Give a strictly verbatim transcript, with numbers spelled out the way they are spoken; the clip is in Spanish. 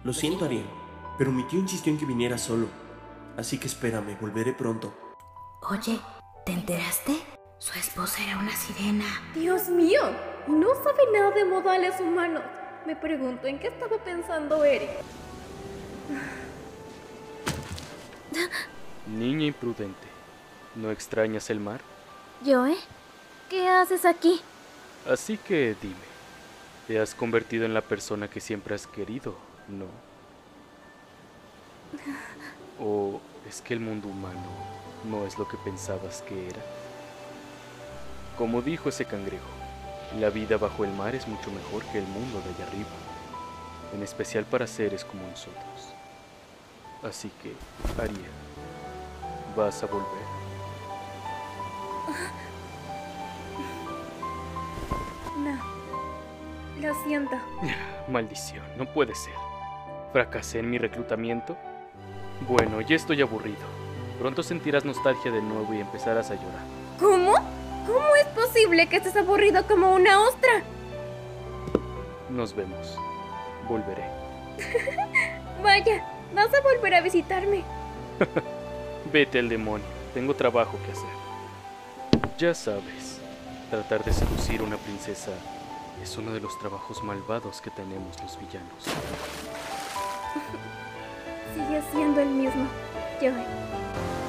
Lo siento, Ariel, pero mi tío insistió en que viniera solo. Así que espérame, volveré pronto. Oye, ¿te enteraste? Su esposa era una sirena. ¡Dios mío! Y no sabe nada de modales humanos. Me pregunto en qué estaba pensando Eric. Niña imprudente, ¿no extrañas el mar? ¿Yo, eh? ¿Qué haces aquí? Así que dime, te has convertido en la persona que siempre has querido, ¿no? ¿O es que el mundo humano no es lo que pensabas que era? Como dijo ese cangrejo, la vida bajo el mar es mucho mejor que el mundo de allá arriba, en especial para seres como nosotros. Así que, Ariel, ¿vas a volver? No, lo siento. Maldición, no puede ser. ¿Fracasé en mi reclutamiento? Bueno, ya estoy aburrido. Pronto sentirás nostalgia de nuevo y empezarás a llorar. ¿Cómo? ¿Cómo es posible que estés aburrido como una ostra? Nos vemos. Volveré. Vaya, vas a volver a visitarme. Vete al demonio. Tengo trabajo que hacer. Ya sabes, tratar de seducir a una princesa es uno de los trabajos malvados que tenemos los villanos. Sigue siendo el mismo, Joey.